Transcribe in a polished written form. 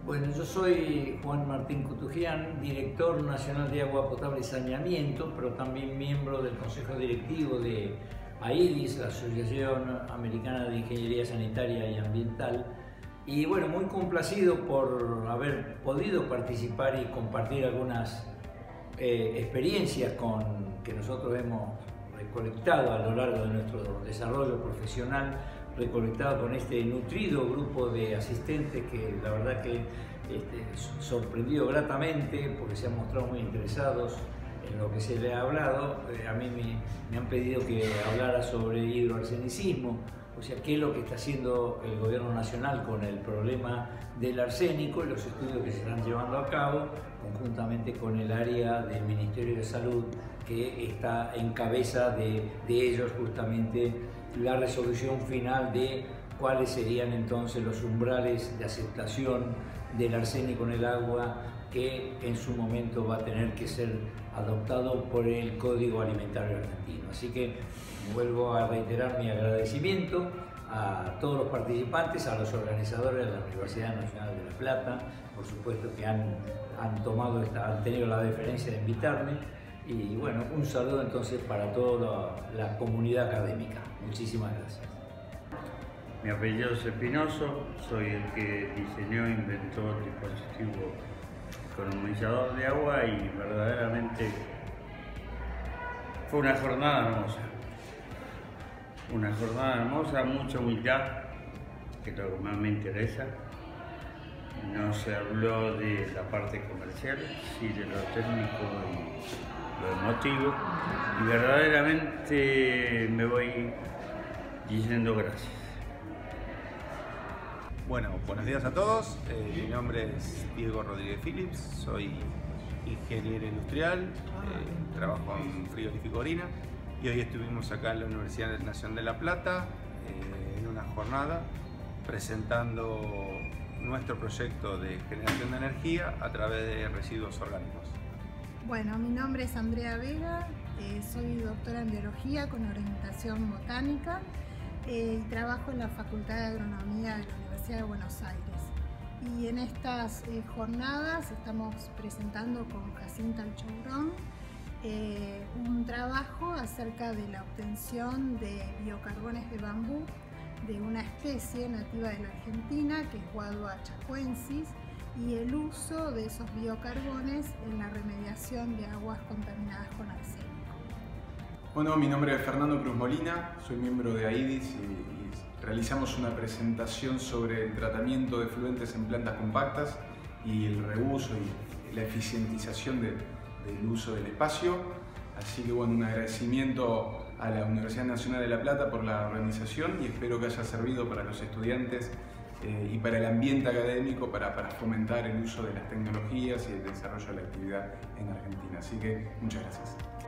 Bueno, yo soy Juan Martín Cutujian, director nacional de agua potable y saneamiento, pero también miembro del consejo directivo de AIDIS, la Asociación Americana de Ingeniería Sanitaria y Ambiental. Y bueno, muy complacido por haber podido participar y compartir algunas experiencias que nosotros hemos recolectado a lo largo de nuestro desarrollo profesional, recolectado con este nutrido grupo de asistentes que la verdad que sorprendió gratamente porque se han mostrado muy interesados en lo que se le ha hablado. A mí me han pedido que hablara sobre hidroarsenicismo, o sea, qué es lo que está haciendo el gobierno nacional con el problema del arsénico y los estudios que se están llevando a cabo conjuntamente con el área del Ministerio de Salud, que está en cabeza de ellos justamente la resolución final de cuáles serían entonces los umbrales de aceptación del arsénico en el agua, que en su momento va a tener que ser adoptado por el Código Alimentario Argentino. Así que vuelvo a reiterar mi agradecimiento a todos los participantes, a los organizadores de la Universidad Nacional de La Plata, por supuesto que han tenido la deferencia de invitarme. Y bueno, un saludo entonces para toda la comunidad académica. Muchísimas gracias. Mi apellido es Espinoso, soy el que diseñó e inventó el dispositivo economizador de agua y verdaderamente fue una jornada hermosa. Una jornada hermosa, mucha humildad, que es lo que más me interesa. No se habló de la parte comercial, sí de lo técnico y lo emotivo. Y verdaderamente me voy diciendo gracias. Bueno, buenos días a todos. Mi nombre es Diego Rodríguez Phillips, soy ingeniero industrial, trabajo en frigorífico Orina y hoy estuvimos acá en la Universidad Nacional de La Plata en una jornada presentando nuestro proyecto de generación de energía a través de residuos orgánicos. Bueno, mi nombre es Andrea Vega, soy doctora en biología con orientación botánica y trabajo en la Facultad de Agronomía de la Universidad de Buenos Aires. Y en estas jornadas estamos presentando con Jacinta Alchourón un trabajo acerca de la obtención de biocarbones de bambú de una especie nativa de la Argentina que es Guadua chacuensis, y el uso de esos biocarbones en la remediación de aguas contaminadas con arsénico. Bueno, mi nombre es Fernando Cruz Molina, soy miembro de AIDIS y realizamos una presentación sobre el tratamiento de efluentes en plantas compactas y el reuso y la eficientización del uso del espacio. Así que bueno, un agradecimiento a la Universidad Nacional de La Plata por la organización y espero que haya servido para los estudiantes y para el ambiente académico para fomentar el uso de las tecnologías y el desarrollo de la actividad en Argentina. Así que muchas gracias.